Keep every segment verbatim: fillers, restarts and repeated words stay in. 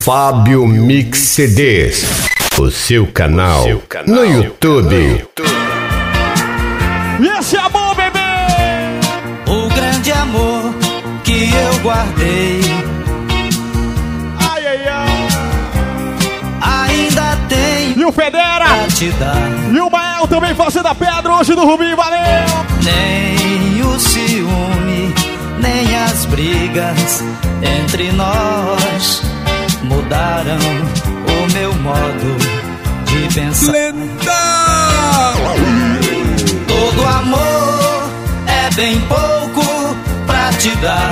Fábio Mix C Ds, o seu canal, o seu canal no YouTube. E esse amor, bebê! O grande amor que eu guardei, ai, ai, ai, ainda tenho e o Federa, pra te dar. E o Mael também fazendo a pedra hoje do Rubim, valeu! Nem o ciúme, nem as brigas entre nós mudaram o meu modo de pensar. Lenda! Todo amor é bem pouco pra te dar.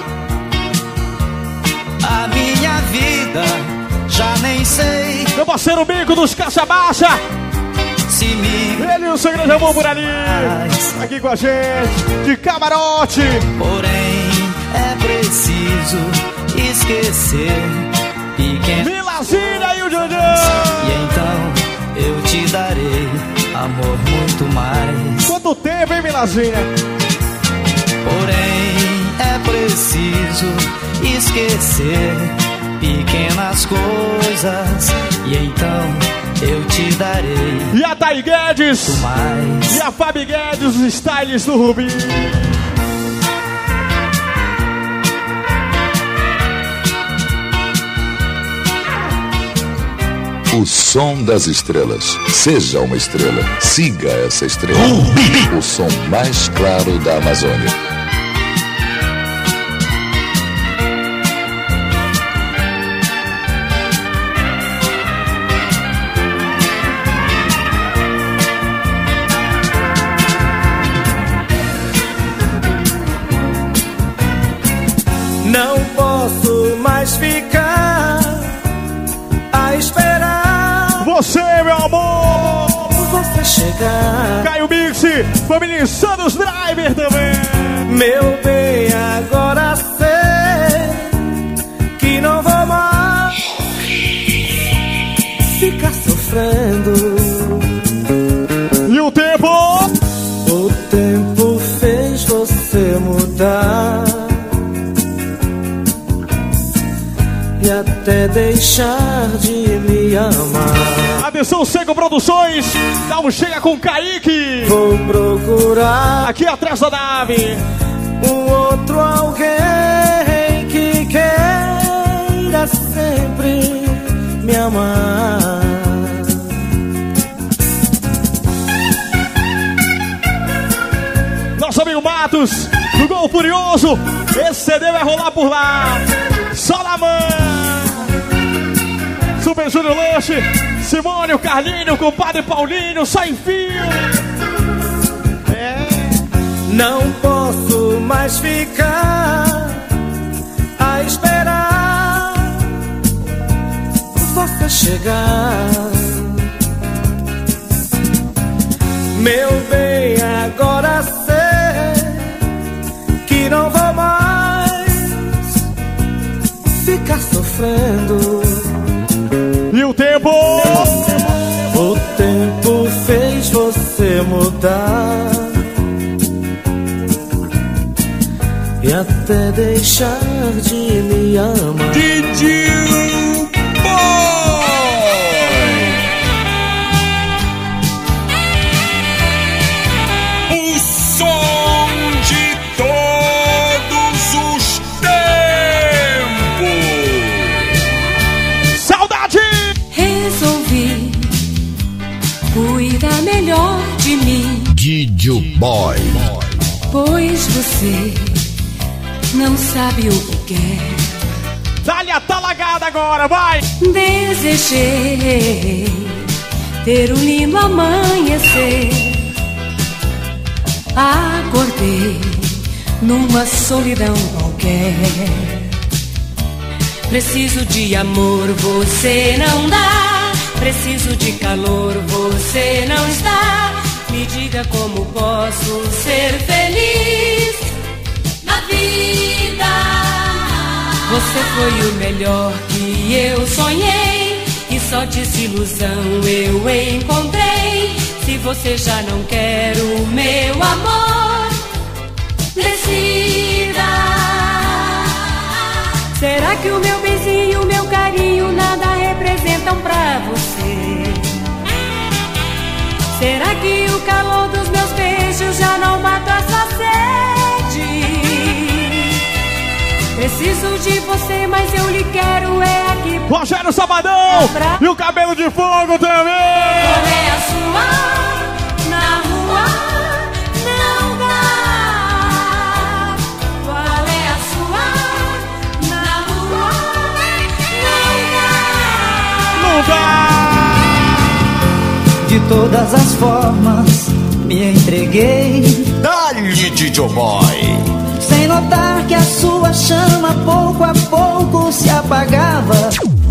A minha vida já nem sei. Meu parceiro Bico dos Caixa Baixa, Se me ele e o seu grande amor por ali, aqui com a gente, de camarote. porém é preciso esquecer pequenas. Milazinha e o Janjan. E então eu te darei amor muito mais. Quanto tempo, hein, Milazinha? Porém é preciso esquecer pequenas coisas. E então eu te darei E a Thay Guedes mais. e a Fabi Guedes, os styles do Rubim. O som das estrelas. Seja uma estrela. Siga essa estrela. O som mais claro da Amazônia. Não posso mais ficar a esperar Você, meu amor! você chegar. Caio Mix, família Insanos Driver também. Meu bem, agora sei que não vou mais ficar sofrendo. E o tempo? O tempo fez você mudar e até deixar de me amar. Atenção, Seco Produções, dá um chega com Kaique. Vou procurar Aqui atrás da nave. um outro alguém que queira sempre me amar. Nosso amigo Matos, do Gol Furioso. Esse C D vai rolar por lá. Solamã, Super Júnior Lanche, Simone, o Carlinho, o compadre Paulinho, só em fio. É. Não posso mais ficar a esperar você chegar. Meu bem, agora sei que não vou mais ficar sofrendo. E o tempo? O tempo fez você mudar e até deixar de me amar. Didi Boy! O som de todos os tempos! Saudade! Resolvi cuidar melhor de mim, Didi Boy. pois você não sabe o que quer. Dá-lhe a talagada agora, vai! Desejei ter um lindo amanhecer. Acordei numa solidão qualquer. Preciso de amor, você não dá. Preciso de calor, você não está. Me diga como posso ser feliz na vida. Você foi o melhor que eu sonhei e só desilusão eu encontrei. Se você já não quer o meu amor, decida. Será que o meu beijinho, o meu carinho Preciso de você, mas eu lhe quero é aqui. Rogério Sabadão pra... e o Cabelo de Fogo também. Qual é a sua? Na rua não dá. Qual é a sua? Na rua não dá. Não dá. De todas as formas me entreguei. Dá-lhe, D J Boy. Sem notar que a sua chama pouco a pouco se apagava.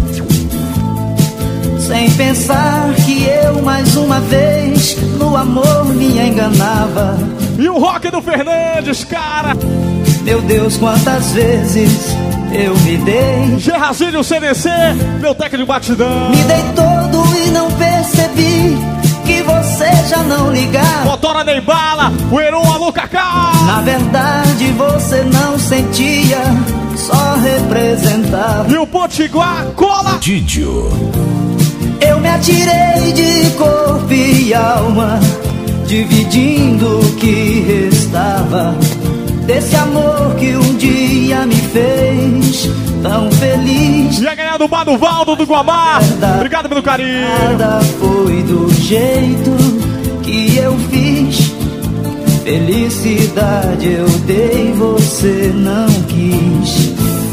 Sem pensar que eu mais uma vez no amor me enganava. E o rock do Fernandes, cara. Meu Deus, quantas vezes eu me dei. Gerrazinho C D C, meu técnico de batidão. Me dei todo e não percebi que você já não ligava. Motora nem bala, o Heron, alô Cacá. Na verdade você não sentia, só representava. E o Potiguar, cola. Didio. Eu me atirei de corpo e alma, dividindo o que restava desse amor que um dia me fez tão feliz. E a ganhar do Bar do Valdo do Guamá. Obrigado pelo carinho. Nada foi do jeito que eu fiz. Felicidade eu dei, você não quis.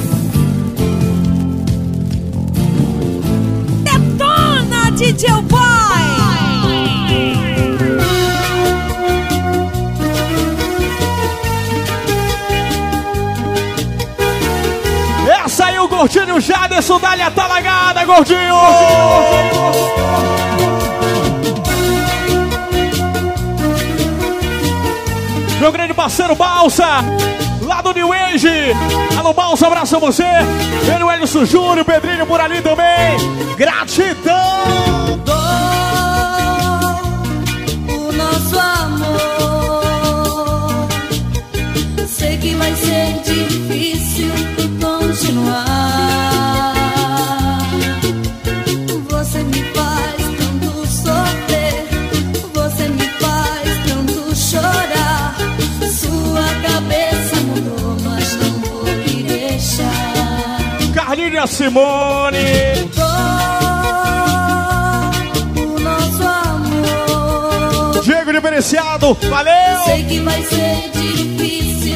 Detona, D J Boy! Essa aí o Gordinho Jaderson, dá-lhe a talagada, Gordinho! Meu grande parceiro Balsa, lá do New Age. Alô Balsa, abraço a você. Ele, o Elison Júnior, o Pedrinho por ali também. Gratidão! Dou o nosso amor. Sei que vai ser difícil continuar. Você me faz tanto sofrer, você me faz tanto chorar. Sua cabeça mudou, mas não vou me deixar. Carlinha Simone. Dou o nosso amor. Diego Diferenciado, valeu! Sei que vai ser difícil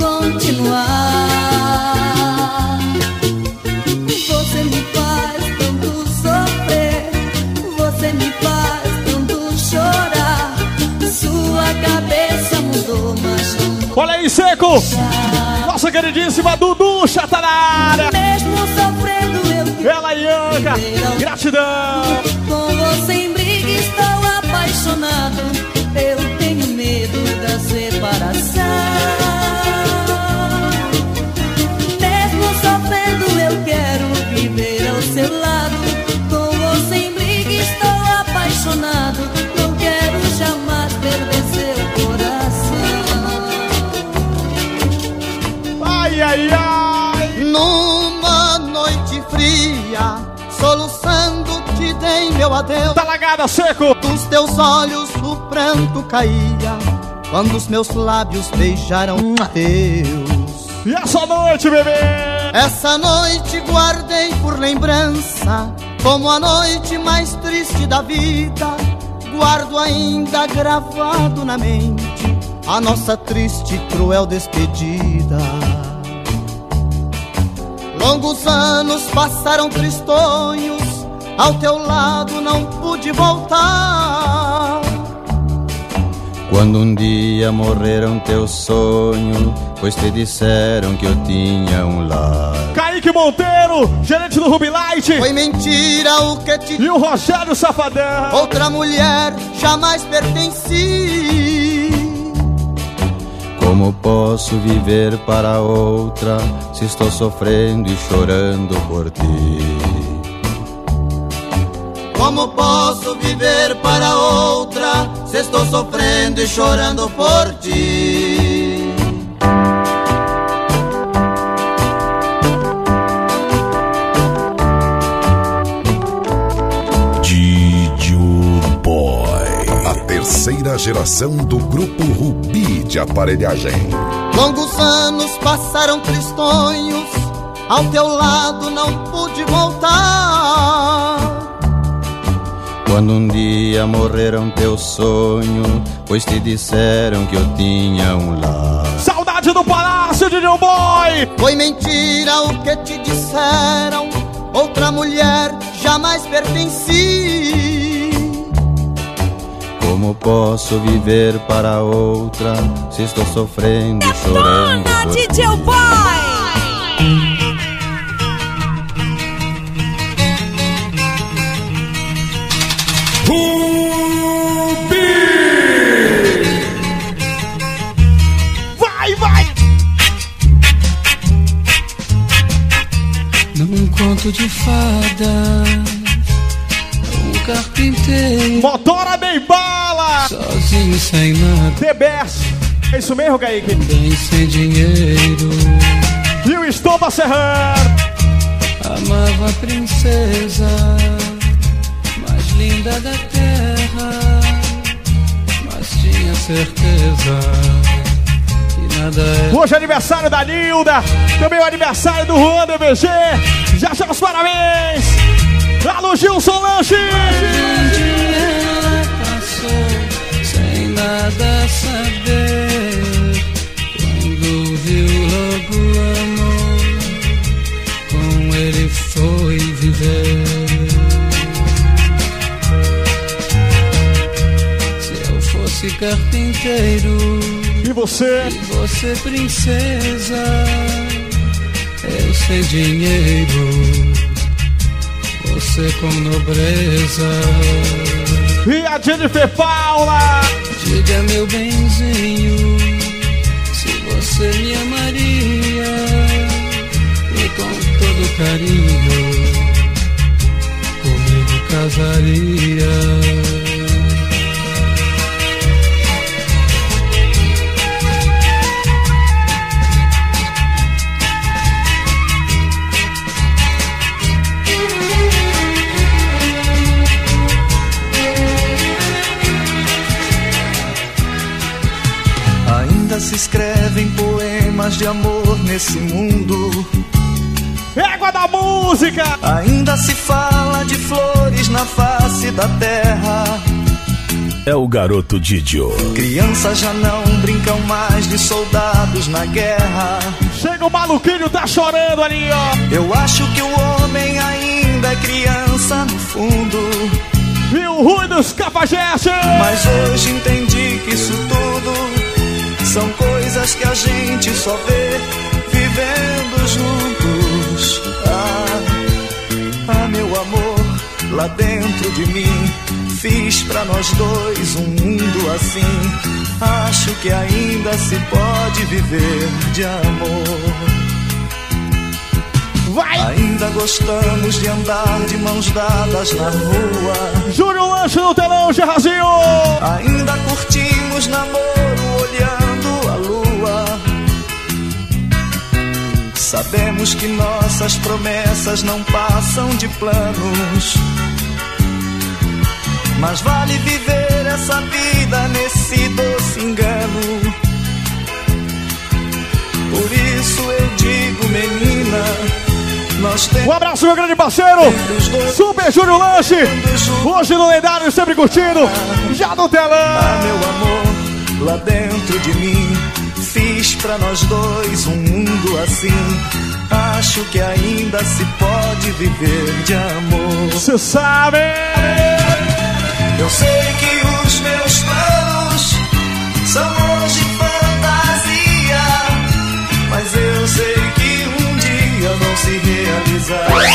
continuar. Você me faz tanto sofrer, você me faz tanto chorar. Sua cabeça mudou, mas não vou. Olha aí, Seco! Nossa queridíssima Duducha tá na área! Mesmo sofrendo eu quero Ela e Anca, gratidão! com você em briga estou apaixonado. Eu tenho medo da separação. Mesmo sofrendo eu quero viver ao seu lado. Com você em briga estou apaixonado. Não quero jamais perder seu coração. Ai, ai, ai! Numa noite fria, soluçando te dei meu adeus. Tá lagada, Seco! Dos teus olhos o pranto caía quando os meus lábios beijaram teus. E essa noite, bebê? Essa noite guardei por lembrança como a noite mais triste da vida. Guardo ainda gravado na mente a nossa triste e cruel despedida. Longos anos passaram tristonhos, ao teu lado não pude voltar. Quando um dia morreram teus sonhos, pois te disseram que eu tinha um lar. Kaique Monteiro, gerente do Ruby Light. Foi mentira o que te... E o Rogério Safadão. Outra mulher jamais pertenci. Como posso viver para outra, se estou sofrendo e chorando por ti? Como posso viver para outra, se estou sofrendo e chorando por ti? D J Boy. A terceira primeira geração do Grupo Rubi de Aparelhagem. Longos anos passaram tristonhos, ao teu lado não pude voltar. Quando um dia morreram teu sonho, pois te disseram que eu tinha um lar. Saudade do Palácio de New Boy! Foi mentira o que te disseram, outra mulher jamais pertenci. Como posso viver para outra, se estou sofrendo e chorando por D J Boy! Vai, vai! Num conto de fadas, um carpinteiro Motora bem bala! sozinho sem nada, The Best! É isso mesmo, Kaique? bem sem dinheiro. E o Estopa Serrano! Amava a princesa mais linda da terra, mas tinha certeza que nada é. Hoje é aniversário da Nilda, também é o aniversário do Juan D B G. Já já os parabéns! Alô, Gilson Lanche! Um dia ela passou sem nada saber, quando viu logo amor, com ele foi viver. Se eu fosse carpinteiro E você? e você princesa, eu sem dinheiro, você com nobreza. E a Jennifer Paula! Diga, meu benzinho, se você me amaria, e com todo carinho comigo casaria. Se escrevem poemas de amor nesse mundo. Égua da música! Ainda se fala de flores na face da terra. É o garoto Didio. Crianças já não brincam mais de soldados na guerra. Chega o maluquinho, tá chorando ali, ó. Eu acho que o homem ainda é criança no fundo. E o Rui dos Cafajestes! Mas hoje entendi que isso tudo são coisas que a gente só vê vivendo juntos. Ah, ah, meu amor, lá dentro de mim fiz pra nós dois um mundo assim. Acho que ainda se pode viver de amor. Vai! Ainda gostamos de andar de mãos dadas na rua. Júnior Lanche no telão, Gerrazinho! Ainda curtimos namoro olhando a lua. Sabemos que nossas promessas não passam de planos, mas vale viver essa vida nesse doce engano. Por isso eu digo, menina, nós temos... Um abraço, meu grande parceiro, Super Júnior Lanche, hoje no lendário, sempre curtindo, já no telão. Ah, meu amor, lá dentro de mim fiz pra nós dois um mundo assim. Acho que ainda se pode viver de amor. Você sabe? Eu sei que os meus planos são hoje fantasia, mas eu sei que um dia vão se realizar.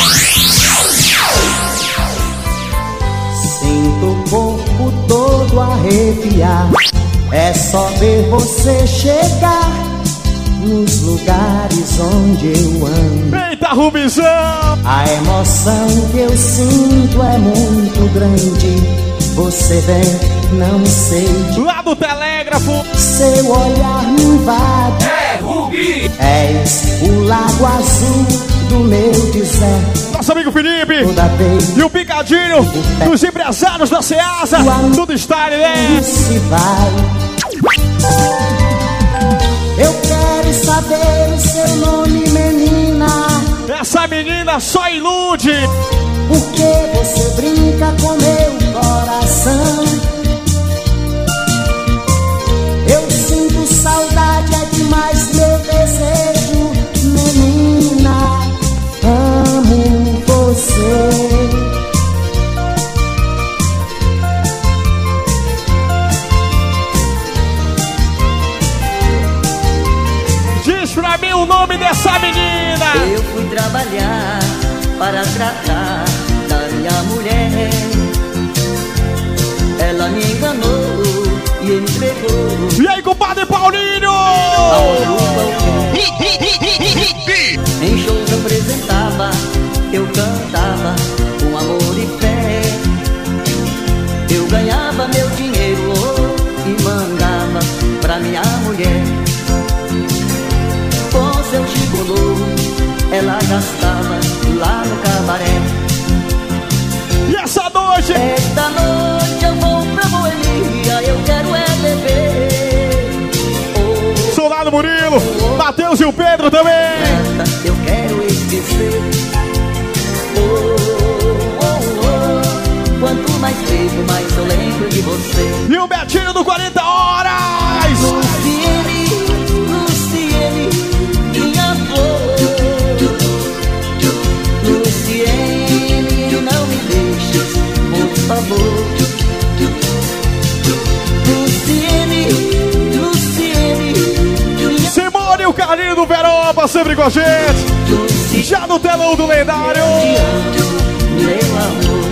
Sinto o corpo todo arrepiar, é só ver você chegar nos lugares onde eu ando. Eita, Rubizão! A emoção que eu sinto é muito grande. Você vem, não sei. Lá do telégrafo, seu olhar me invade. É Rubi! És o lago azul do meu dizer. Nosso amigo Felipe Toda vez e o Picadinho dos empresários da Ceasa. Tudo style, né? se vai. Eu quero saber o seu nome, menina. Essa menina só ilude. Porque você brinca com meu coração. Eu sinto saudade, é demais meu desejo, menina. Amo você. Diz pra mim o nome dessa menina. Eu fui trabalhar para tratar da minha mulher. Ela me enganou e entregou. E aí, compadre Paulinho? Em shows eu apresentava, eu cantava com amor e fé. Eu ganhava meu dinheiro oh, e mandava pra minha mulher. Com seu gigolô, ela gastava lá no cabaré. E essa noite? Esta noite eu vou pra Boemia, eu quero é beber. Oh, Solado Murilo, oh, Matheus e o Pedro também. Esta eu quero esquecer. Oh, oh, oh, quanto mais bebo, mais eu lembro de você. E o Betinho do quarenta horas. Luciene, Luciene, minha flor. Luciene, não me deixes, por favor. Luciene, Luciene. Simone e o Carlinho do Veroba sempre com a gente. Já no telão do lendário. Te amo, meu amor.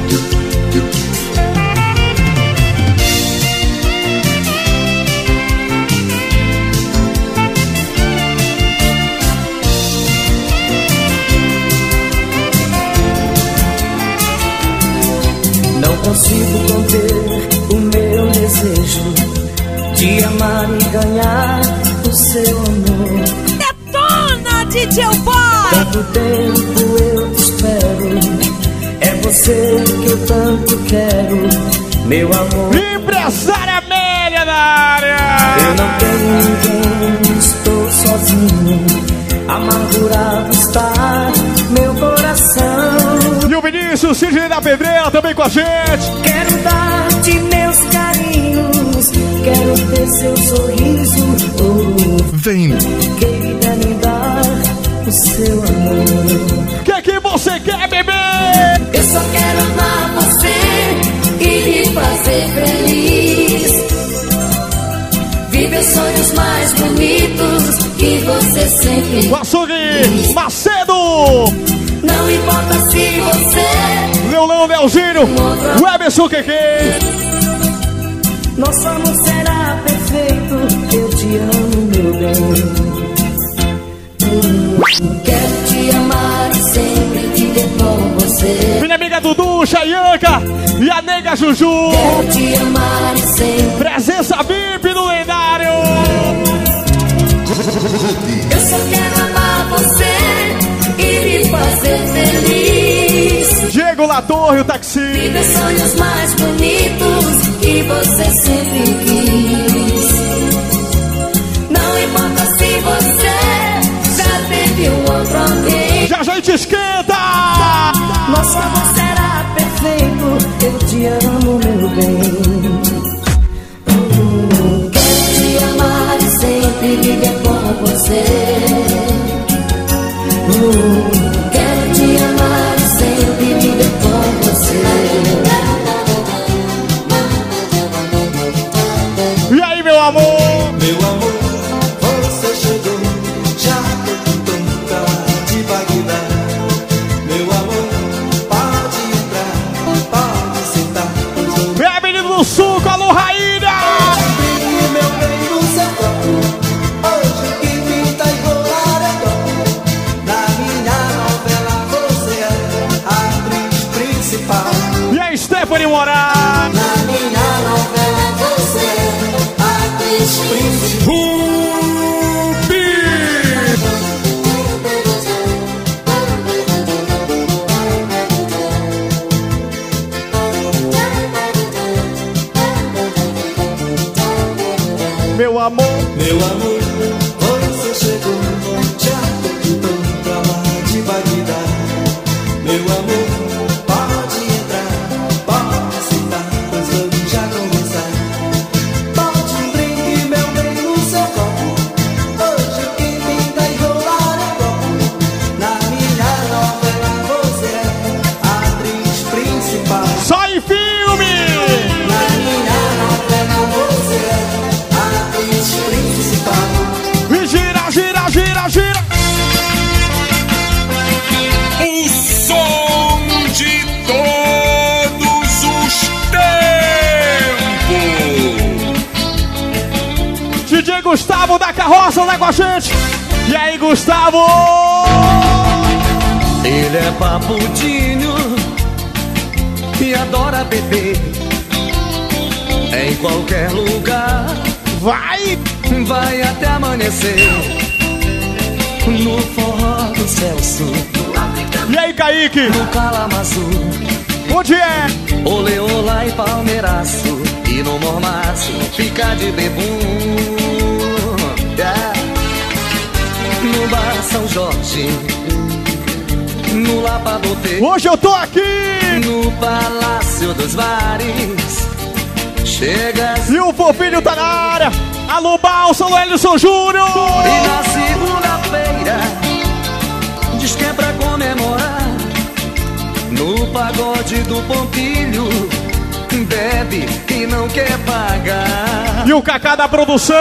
Não consigo conter o meu desejo de amar e ganhar o seu amor. Detona, D J Boy! Tanto tempo eu te espero, é você que eu tanto quero, meu amor. Empresária Amélia na área! Eu não tenho ninguém, estou sozinho, amargurado está meu coração. E o Vinícius, Sidney da Pedreira também com a gente. Quero dar-te meus carinhos, quero ter seu sorriso. Oh, Vem. queira me dar o seu amor. O que que você quer, bebê? Eu só quero amar você e me fazer feliz. Viver sonhos mais bonitos que você sempre O açougue Macedo. Não importa se você Leolão, Leozinho, Weberson Keke. Nosso amor será perfeito, eu te amo, meu bem. Quero te amar e sempre viver com você. Minha amiga Dudu, Chayanca e a nega Juju. Quero te amar e sempre. Presença V I P no lendário. Eu só quero amar você e me fazer feliz. Diego Latorre, o taxi. Viver sonhos mais bonitos que você sempre quis. Não importa se você já teve um outro alguém. Já já a gente esquenta. Nosso amor será perfeito, eu te amo, meu bem. Quero te amar e sempre viver com você. Quero te amar e sempre viver com você. E aí, meu amor? Meu amor, você chegou, já tô com tanta de Bagdá. Meu amor, pode entrar, pode sentar. É menino do sul, alô, Raíra! Meu bem no seu corpo, hoje que pinta e colaredor. Na minha novela você é a atriz principal. E a Stephanie Moraes? Na minha novela você é a atriz principal. Meu amor, você chegou, já tô pintando pra lá de Bagdá. Meu amor, pode entrar, pode sentar, pois vamos já começar. Bote um drink, meu bem, no seu copo. Hoje quem pinta e rolar é copo. Na minha novela você é a atriz principal. Só em filme! Na minha novela você é a atriz principal. E gira, gira, gira, gira! O som de todos os tempos. D J Gustavo da Carroça lá com a gente. E aí, Gustavo? Ele é papudinho e adora beber. Em qualquer lugar vai, vai até amanhecer. No forró do Celso. E aí, Kaique? No Calamaçu. Onde é? Olê, olá e palmeiraço. E no mormaço fica de bebum. Yeah. No Bar São Jorge. No Lapadotê. Hoje eu tô aqui no Palácio dos Bares. Chega e o Fofinho tá na área. Alô, Balsa, o Elison Júnior. E na segunda-feira diz que é pra comemorar. No pagode do Pompilho bebe e não quer pagar. E o Kaká da produção.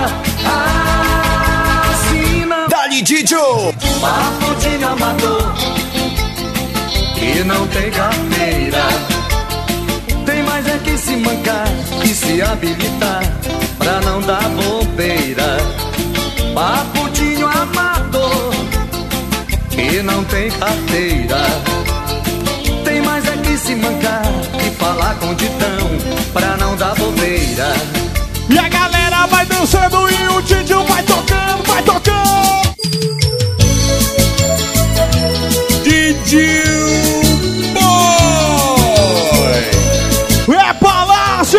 Assim não. Dali Didio. Papo de amador que não tem carteira. Tem mais é que se mancar e se habilitar pra não dar bobeira. Papudinho amador que não tem carteira. Tem mais é que se mancar e falar com ditão pra não dar bobeira. E a galera vai dançando e o Didio vai tocando, vai tocando. Didio é Palácio!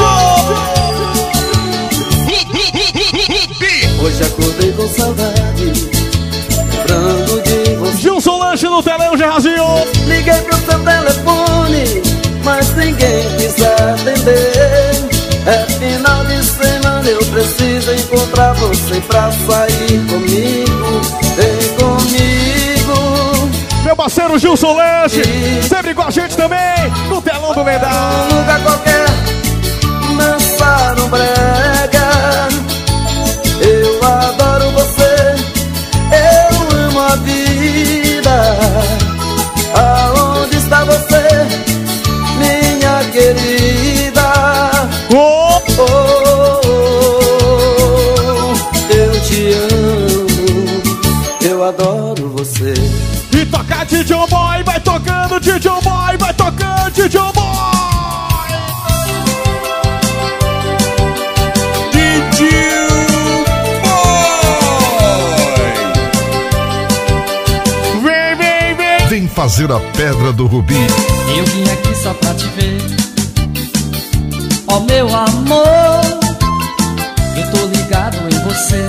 Hoje acordei com saudade, lembrando de você. Gilson Lanche no telão, Gerrazinho. Liguei pro seu telefone, mas ninguém quis atender. É final de semana, eu preciso encontrar você pra sair comigo. Vem comigo. Meu parceiro Gilson Lanche, sempre com a gente também, no telão do Lendário. Num lugar qualquer, dançar um brega. Eu adoro você, eu amo a vida. Aonde está você, minha querida? Oh, oh, oh, eu te amo, eu adoro você. E toca Didio Boy, vai tocando Didio Boy, vai tocando Didio Boy. Didio Boy. Vem, vem, vem. Vem fazer a Pedra do Rubi. Eu vim aqui só pra te ver. Ó meu amor, eu tô ligado em você.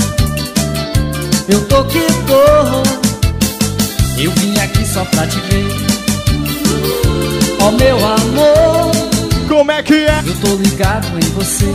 Eu tô que tô. Eu vim aqui só pra te ver. Ó meu amor, como é que é? Eu tô ligado em você.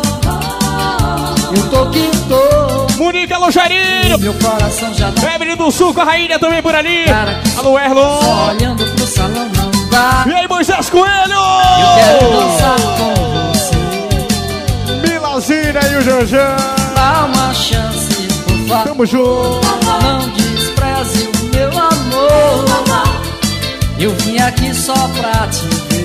Eu tô que tô. Monica Lojeirinho. Meu coração já tá. Evelyn do Sul com a rainha também por ali. Cara, alô, Erlon. Só olhando pro salão não dá. E aí, Moisés Coelho. Eu quero dançar com você. Milazina e o Janjan. Dá uma chance, por favor. Tamo junto. Não despreze o meu amor. Eu vim aqui só pra te ver.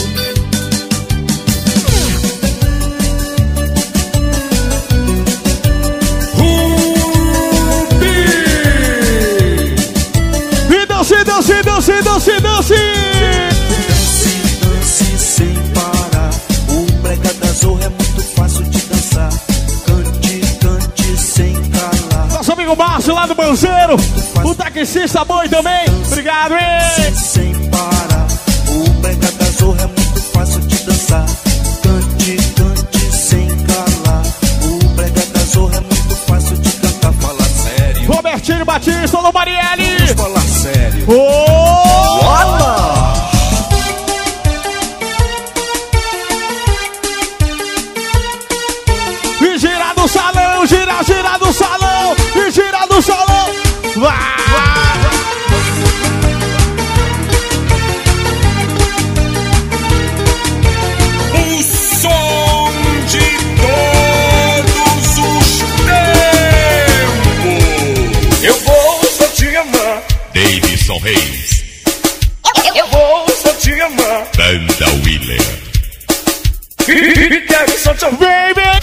E dance, dance, dance, dance, dance. Dance, dance sem parar. O brega da Zorra é muito fácil de dançar. Cante, cante sem calar. Nosso amigo Márcio lá do Banzeiro. O taxista boi também. Obrigado, hein? Sem parar. O brega da Zorra é muito fácil de dançar. Cante, cante sem calar. O brega da Zorra te amar. Banda Willer. E quero só te amar. Baby!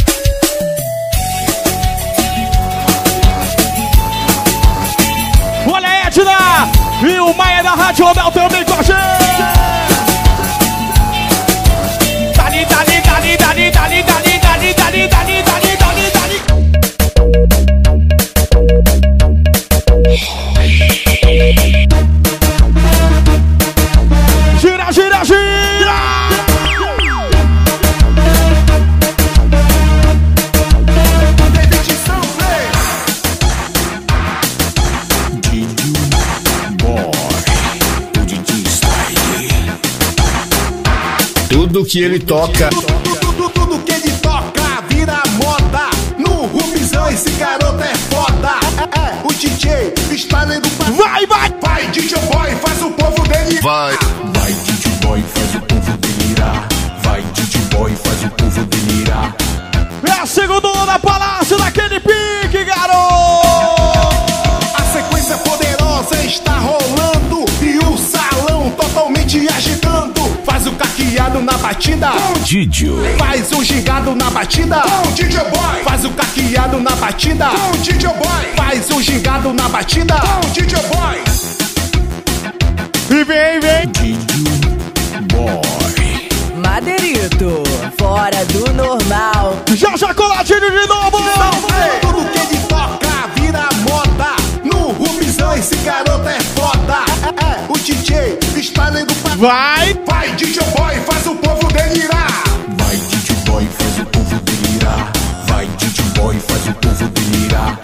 Olha a Edna! E o Maia da Rádio Rodel também com a gente! Dali, dali, dali, dali, dali, dali, dali, dali, dali, dali, dali, dali. Gira, gira, gira! Tudo que ele toca. Tudo, tudo, tudo que ele toca vira moda. No Rubizão esse garoto é foda. É, é, o D J está lendo pra... Vai, vai! Vai, D J Boy, faz o povo dele. Vai. Vai, D J Boy, faz o povo delirar. Vai, D J Boy, faz o povo delirar. É a segunda da Palácio daquele pique, garoto! A sequência poderosa está rolando e o salão totalmente agitando. Faz o caqueado na batida, Didio. faz o gingado na batida, D J Boy. Faz o caqueado na batida, D J Boy. Faz o gingado na batida, D J Boy. E vem, vem! D J Boy. Madeirito, fora do normal. Já já coladinho de novo! Tudo que ele toca vira moda. No Rubizão esse garoto é foda. É, é, o D J está lendo pra... Vai! Vai, D J Boy, faz o povo delirar. Vai, D J Boy, faz o povo delirar. Vai, D J Boy, faz o povo delirar.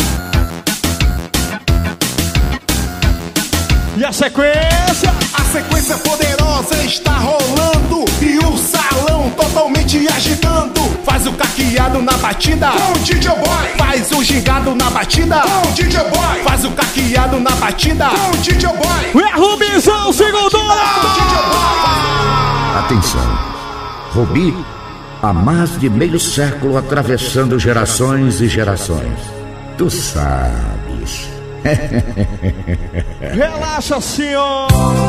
E a sequência? A sequência poderosa está rolando e o salão totalmente agitando. Faz o caqueado na batida, D J Boy. Faz o gingado na batida, D J Boy. Faz o caqueado na batida, D J Boy. É Rubizão, segundona! Atenção, Rubi, há mais de meio século atravessando gerações e gerações. Tu sabes. Relaxa, senhor!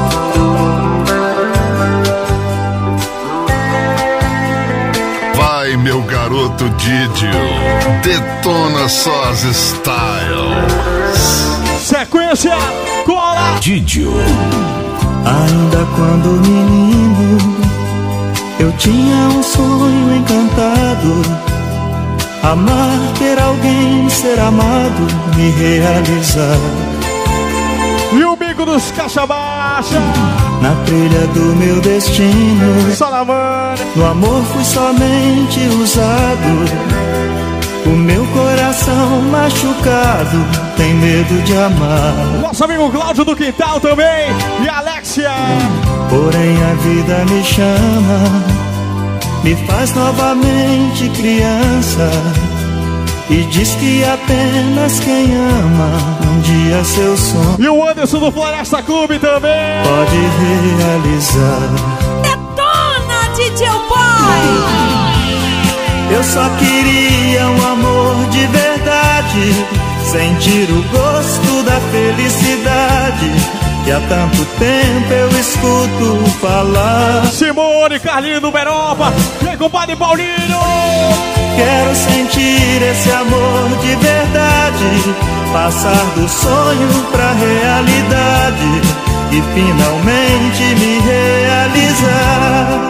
Vai, meu garoto Didio, detona só as styles. Sequência, cola! Didio. Ainda quando menino, eu tinha um sonho encantado. Amar, ter alguém, ser amado, me realizar. E o bico dos caixa baixa. Na trilha do meu destino, só na mano. No amor fui somente usado. O meu coração machucado tem medo de amar. Nosso amigo Cláudio do Quintal também. E Alexia. Porém a vida me chama, me faz novamente criança e diz que apenas quem ama um dia seu sonho. E o Anderson do Floresta Clube também pode realizar. Detona, D J Boy! Eu só queria um amor de verdade, sentir o gosto da felicidade que há tanto tempo eu escuto falar. Simone, Carlinho do Beroba, vem compadre Paulinho. Quero sentir esse amor de verdade, passar do sonho pra realidade e finalmente me realizar.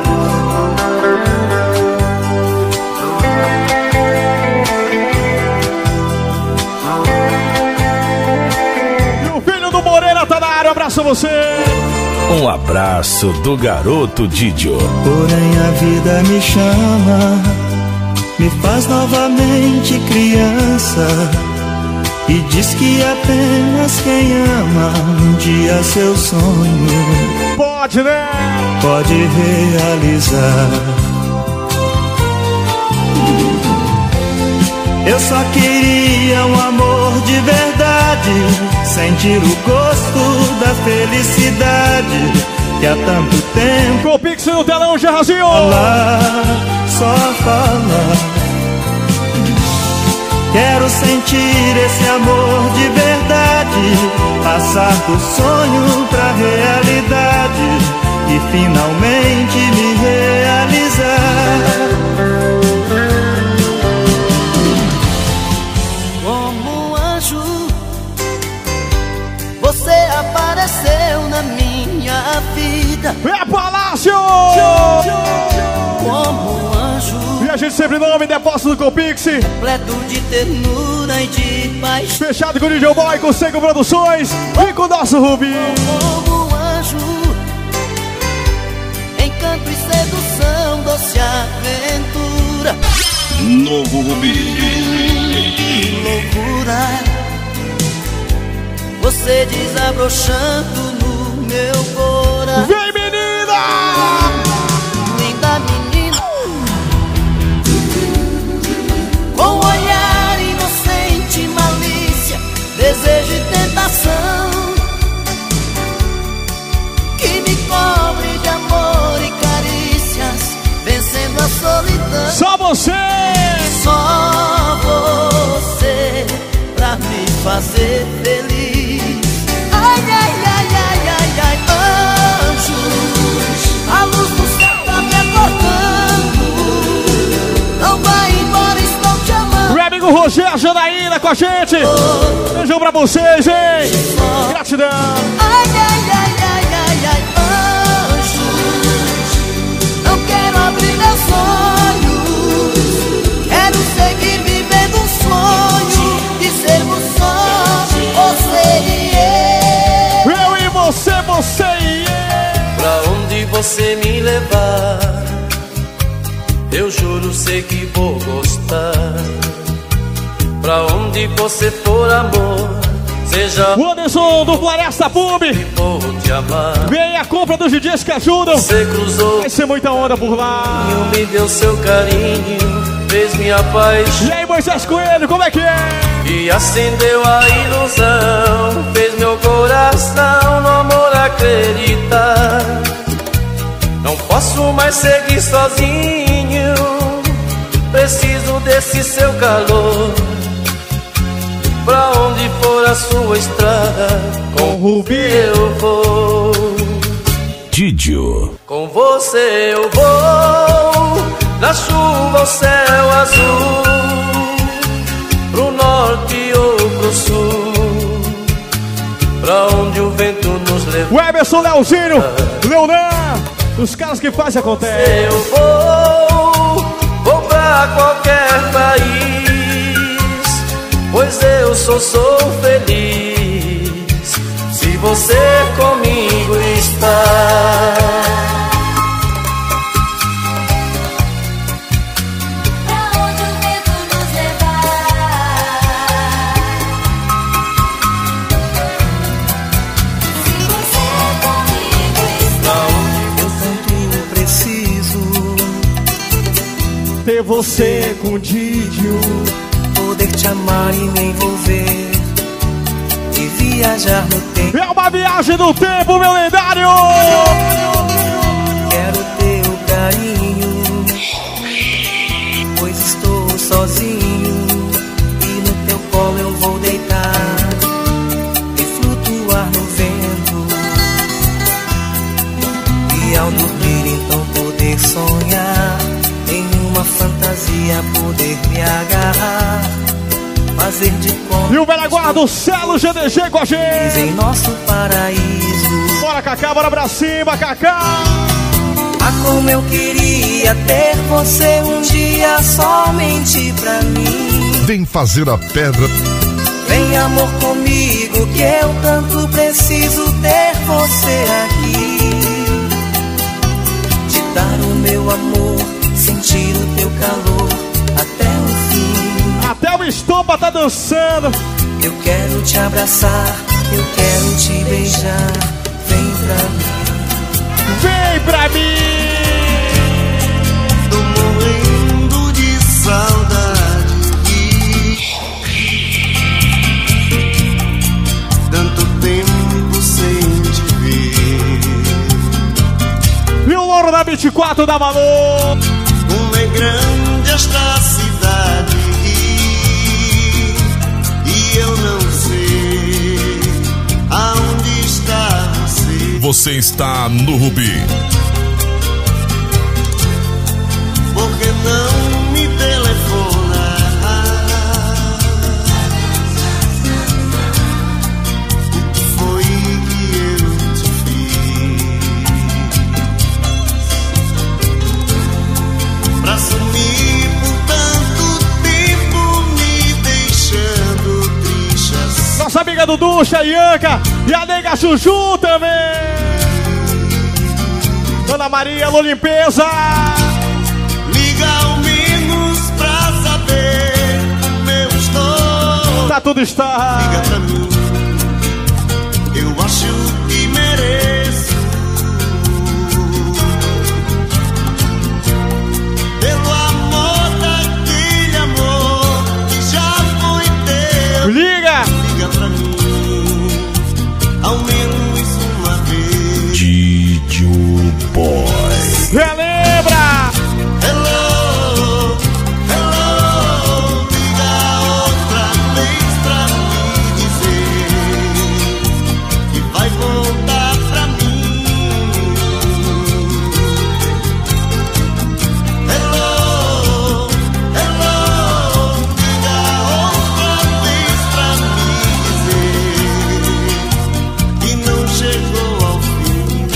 Um abraço a você. Um abraço do garoto Didio. Porém a vida me chama, me faz novamente criança e diz que apenas quem ama um dia seu sonho pode, né? Pode realizar. Eu só queria um amor de verdade, sentir o gosto da felicidade que há tanto tempo. Com o Pix no telão, Gerrazinho. Falar, só falar. Quero sentir esse amor de verdade, passar do sonho pra realidade e e finalmente me realizar. Como um anjo, você apareceu na minha vida. É Palácio! Como um anjo, e a gente sempre nome depósito com o Pix. completo de ternura e de paz. Fechado com o D J Boy, com Seco Produções e com o nosso Rubi. Como um anjo, encanto e sedução, doce aventura. Novo Rubi. Que loucura, você desabrochando no meu coração. Vem, menina! Linda menina, com olhar inocente, malícia, desejo e tentação, que me cobre de amor e carícias, vencendo a solidão. Só você! Só você pra me fazer feliz. Ai, ai, ai, ai, ai, ai, anjos, a luz do céu tá me acordando. Não vai embora, estou te amando. Meu amigo Rogério Janaína com a gente. Beijão pra vocês, hein? Gratidão. Ai, ai, ai, ai, ai, ai, anjos, não quero abrir meus olhos, quero seguir vivendo um sonho de sermos só você e eu. Eu e você, você e eu. Pra onde você me levar, eu juro, sei que vou gostar. Pra onde você for, amor, seja o Anderson do Floresta Pub. Vou te amar. Vem a compra dos D Js que ajudam. Você cruzou, vai ser muita onda por lá. Me deu seu carinho, fez minha paixão. E aí, Moisés Coelho, como é que é? E acendeu a ilusão, fez meu coração no amor acreditar. Não posso mais seguir sozinho, preciso desse seu calor. Pra onde for a sua estrada, com o Rubi eu vou. Didio. Com você eu vou, na chuva ao céu azul, pro norte ou pro sul, pra onde o vento nos leva. O Emerson, Leozinho, Leonan, os caras que fazem acontecer. Eu vou, vou pra qualquer país, pois eu só sou feliz se você comigo está. Pra onde o vento nos levar, se você comigo está. Eu tanto preciso ter você com o Didio, poder te amar e me envolver e viajar no tempo. É uma viagem no tempo, meu lendário. Quero teu carinho, pois estou sozinho, e no teu colo eu vou deitar e flutuar no vento, e ao dormir então poder sonhar, em uma fantasia poder me agarrar, fazer de conta. E o velho guarda, o Celo G D G com a gente. Em nosso paraíso. Bora, Cacá, bora pra cima, Cacá. Ah, como eu queria ter você um dia somente pra mim. Vem fazer a pedra. Vem, amor, comigo, que eu tanto preciso ter você aqui. Te dar o meu amor, sentir o teu calor até o fim. Até o Estompa tá dançando. Eu quero te abraçar, eu quero te beijar. Vem pra mim, vem pra mim. Tô morrendo de saudade, tanto tempo sem te ver. E o Louro da vinte e quatro da Valor. Como é grande esta cidade, e eu não sei aonde está você. você está no Rubi. Por que não me telefona? O que foi que eu te fiz pra sumir por tanto tempo, me deixando triste assim? Nossa amiga Duducha, Ianca e a nega Chuchu também. Dona Maria, alô limpeza. Liga ao menos pra saber como eu estou. Tá tudo está. Liga pra mim, eu acho que mereço. Pelo amor daquele amor que já foi teu. Liga! Liga pra mim, ao menos uma vez. Didio Boy. Relembra! Hello, hello, liga outra vez pra me dizer que vai voltar pra mim. Hello, hello, liga outra vez pra me dizer que não chegou ao fim.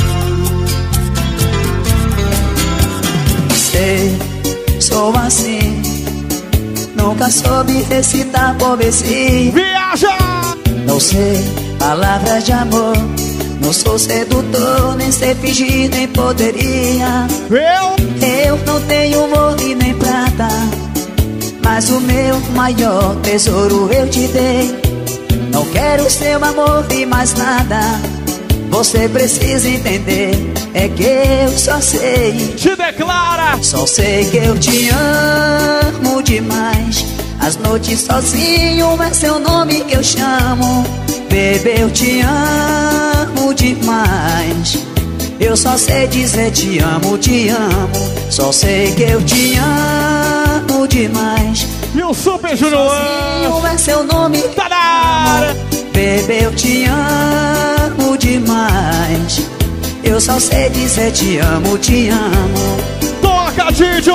Sei, sou assim, nunca soube recitar poesia. Viaja! Não sei palavras de amor, não sou sedutor, nem sei fingir, nem poderia. Eu? Eu não tenho ouro e nem prata, mas o meu maior tesouro eu te dei. Não quero seu amor e mais nada, você precisa entender, é que eu só sei. Te declara! Só sei que eu te amo demais. As noites sozinho é seu nome que eu chamo. Bebê, eu te amo demais. Eu só sei dizer te amo, te amo. Só sei que eu te amo demais. E o Super Junior sozinho é seu nome que tá na área. Bebê, eu te amo demais. Eu só sei dizer te amo, te amo. Toca, Didio!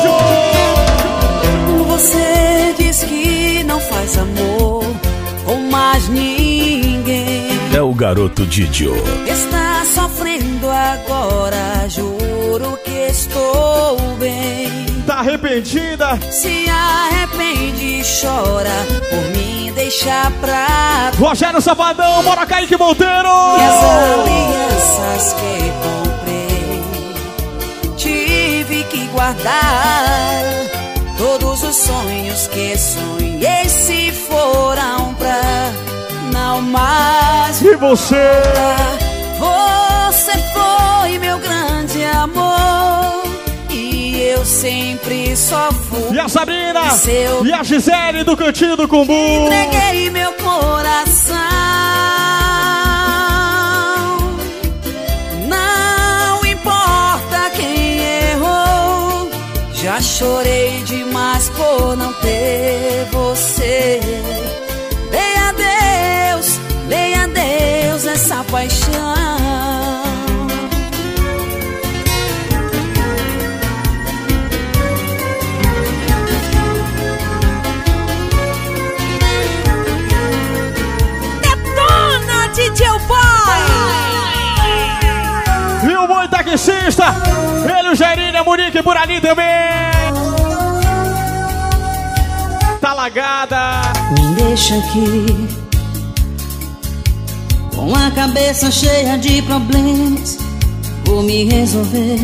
Você diz que não faz amor com mais ninguém. É o garoto Didio. Está sofrendo agora, juro que estou bem. Tá arrependida? Se arrepende e chora por mim, deixa pra... Rogério Safadão, bora Kaique Monteiro! E as alianças que comprei tive que guardar. Todos os sonhos que sonhei se foram pra não mais. E você? Você foi meu grande amor e eu sempre só fui. E a Sabrina? Seu... E a Gisele do Cantinho do Cumbu? Entreguei meu coração. Não importa quem errou, já chorei demais por não ter você. Dei adeus, dei adeus essa paixão. Detona, D J Boy! E o boi taxista, ele, o Jairinho, a Monique por ali também. Tá lagada. Me deixa aqui com a cabeça cheia de problemas, vou me resolver.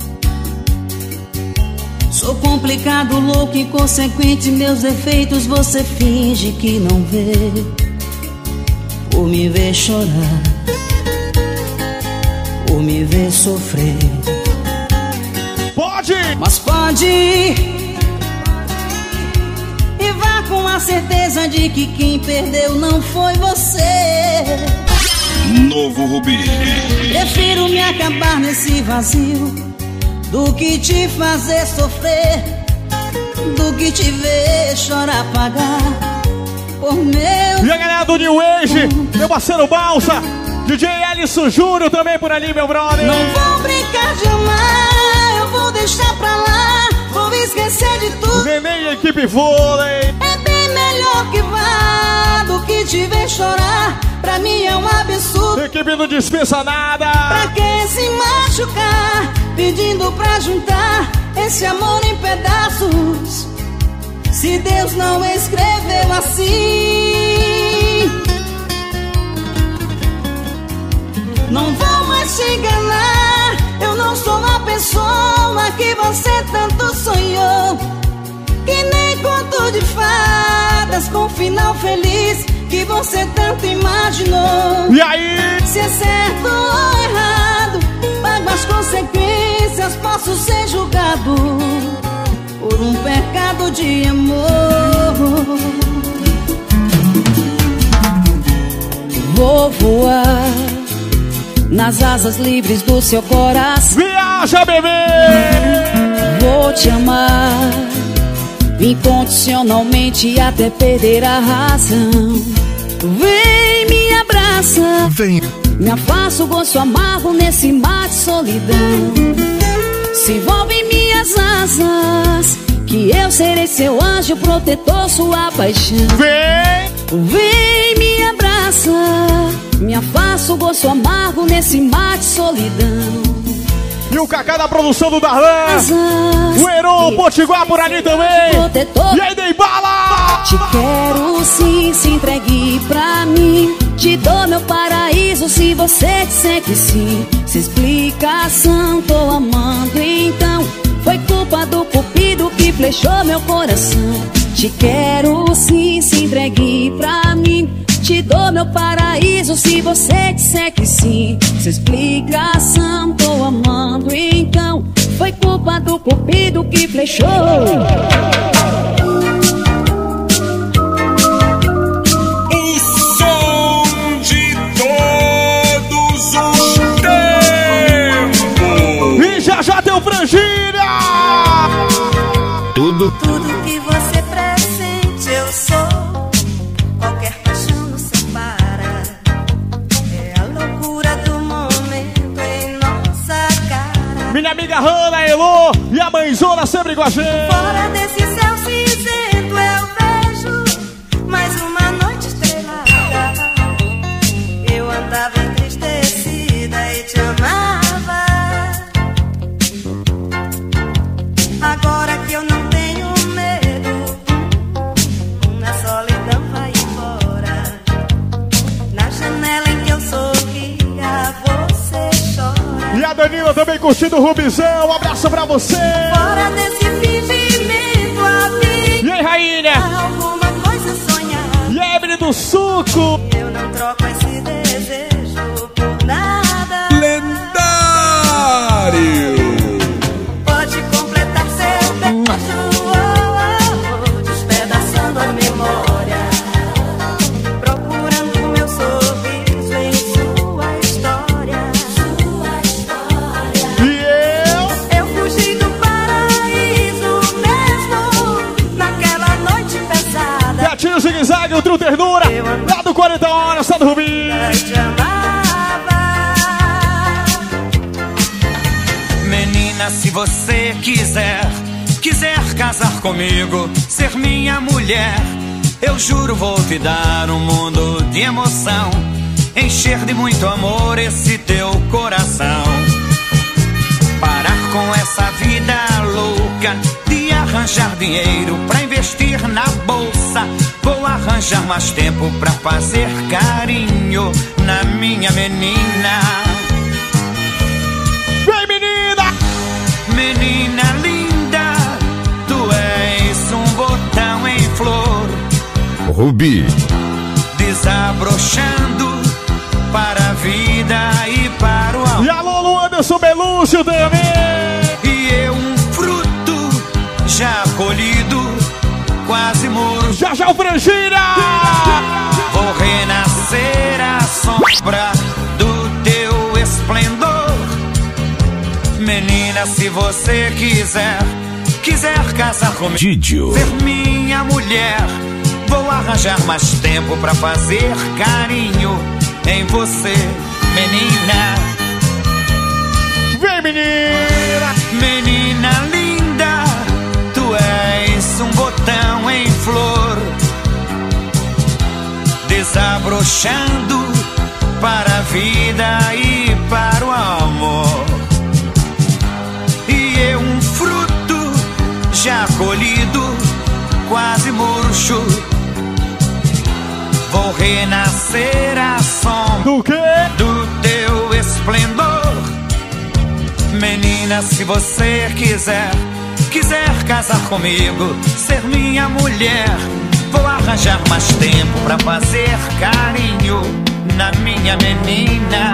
Sou complicado, louco, inconsequente, meus defeitos você finge que não vê. Por me ver chorar, por me ver sofrer. Pode! Mas pode ir. E vá com a certeza de que quem perdeu não foi você. Novo Rubi. Prefiro me acabar nesse vazio do que te fazer sofrer, do que te ver chorar, pagar por meu. E a galera do New Age, meu parceiro Balsa, D J Alisson Júnior também por ali, meu brother. Não vou brincar de amar, eu vou deixar pra lá, vou esquecer de tudo. Neném e equipe vôlei. É bem melhor que vá do que te ver chorar. Pra mim é um absurdo. Equipe não dispensa nada. Pra que se machucar, pedindo pra juntar esse amor em pedaços, se Deus não escreveu assim? Não vou mais te enganar, eu não sou a pessoa que você tanto sonhou. Que nem conto de fadas com final feliz que você tanto imaginou. E aí? Se é certo ou errado, pago as consequências, posso ser julgado por um pecado de amor. Vou voar nas asas livres do seu coração. Viaja, bebê! Vou te amar incondicionalmente até perder a razão. Vem, me abraça, vem. Me afasta o gosto amargo nesse mar de solidão. Se envolve em minhas asas, que eu serei seu anjo protetor, sua paixão. Vem, vem, me abraça, me afasta o gosto amargo nesse mar de solidão. E o Cacá da produção do Darlan, o Heron, o Potiguar por ali também. Protetor. E aí, dei bala! Te quero sim, se entregue pra mim. Te dou meu paraíso se você disser que sim. Sem explicação, tô amando então. Foi culpa do cupido que flechou meu coração. Te quero sim, se entregue pra mim. Te dou meu paraíso se você disser que sim. Sem explicação, tô amando então. Foi culpa do cupido que flechou. O som de todos os tempos. E já já tem o Frangília. Tudo. Tudo que você pressente eu sou. Qualquer paixão nos separa. É a loucura do momento em nossa cara. Minha amiga Hanna, Elô e a mãezona sempre com a gente. Fora desse céu cinzento eu vejo mais uma noite estrelada. Eu andava entristecida e te amava. Agora que eu não tenho medo, na solidão vai embora. Na janela em que eu sorria, você chora. E a Danila também curtindo o Rubizão, um abraço pra você. Fora desse fingimento a vida. E aí, rainha? Alguma coisa sonhar. E a Evelyn do Suco. Eu não troco esse desejo por nada. Lendário. Pode completar seu beijo, oh, oh, oh, despedaçando a memória, procurando meu sorriso em sua história. Sua história. E eu? Eu fugi do paraíso mesmo naquela noite pesada. Gatinho zigue-zague, o Trio Ternura, lá do quarenta horas, tá do Rubi. Te amava. Menina, se você quiser, quiser casar comigo, ser minha mulher, eu juro vou te dar um mundo de emoção, encher de muito amor esse teu coração. Parar com essa vida louca de arranjar dinheiro pra investir na bolsa. Vou arranjar mais tempo pra fazer carinho na minha menina. Vem, menina! Menina linda, tu és um botão em flor, Rubi. desabrochando para a vida e para o amor. E alô, Lu Anderson Belúcio também. E eu um fruto já colhido, quase morto. Já já o Frangília! Vou renascer à sombra do teu esplendor. Menina, se você quiser, quiser casar comigo, Didio. ser minha mulher, vou arranjar mais tempo pra fazer carinho em você. menina. Vem, menina! Menina linda, tu és um botão em flor, desabrochando para a vida e para o amor. E eu um fruto já colhido, quase murcho, vou renascer à sombra do quê? Do teu esplendor. Menina, se você quiser, quiser casar comigo, ser minha mulher, vou arranjar mais tempo pra fazer carinho na minha menina.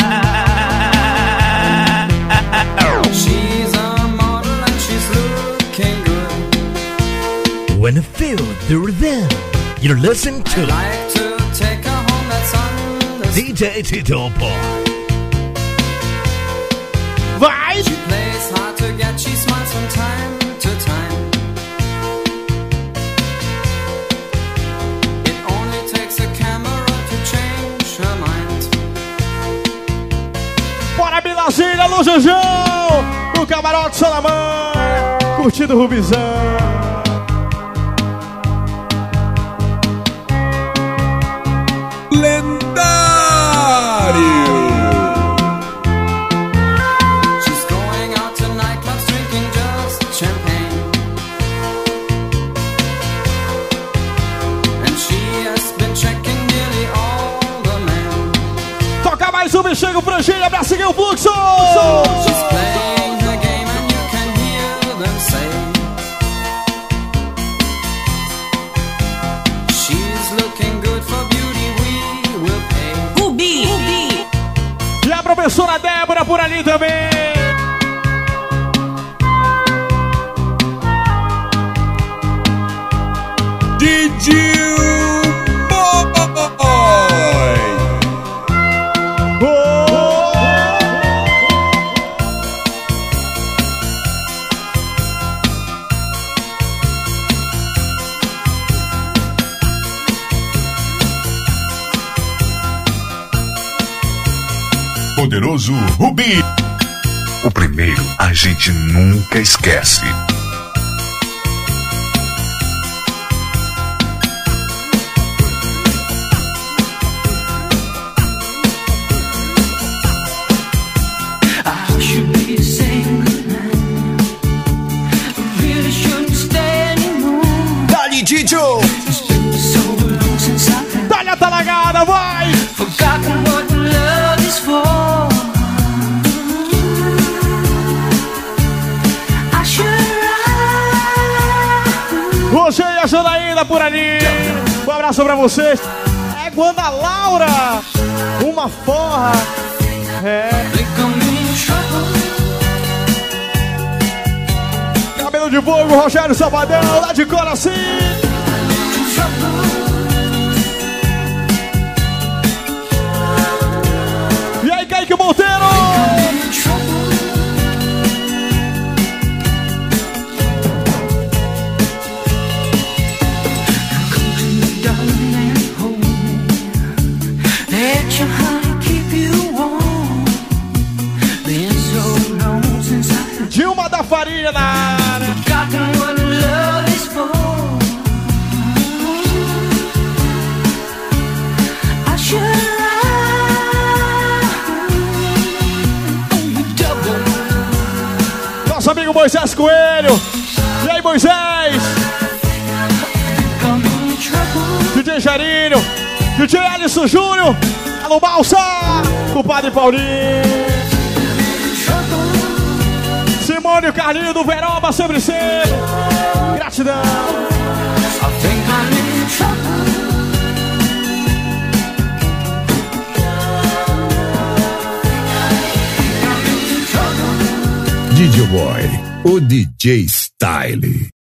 She's a model and she's looking good. When you feel the rhythm, you listen to, I'd like to take her home, that's on the D J Tito Boy. Vai! She plays hard to get, she smiles from time to time. It only takes a camera to change her mind. Bora, Bilazilha, Lu Janjão! No camarote Salamanca, curtindo o Rubizão. She's going out to nightclubs, drinking just champagne. And she has been checking nearly all the men. Toca mais um e chega o Frangilha pra seguir o fluxo! She's playing her game and you can hear them say, she's looking good for beauty, we will pay. Rubi, Rubi. E a professora Débora por ali também! D J Boy! Poderoso Rubi. O primeiro a gente nunca esquece. I should be saying goodnight. I really shouldn't stay anymore. Dali, Didio! So long since I've Dali a talagada, vai! forgotten what love is for. I should run. Roger e a Janaína por ali! Um abraço pra vocês! É Guanda Laura! Uma forra! É! Cabelo de fogo, Rogério Sabadão, lá de Coraci! E aí, Kaique Monteiro! Let your honey keep you warm. Been so long since I Dilma da Farinha na área! forgotten what love is for. I should run. Double. Nosso amigo Moisés Coelho! E aí, Moisés? D J Jarinho! D J Alisson Júnior! Alô, Balsa! Compadre Paulinho! Simone e Carlinho do Veroba, sempre sempre! Gratidão! D J Boy, o D J Style.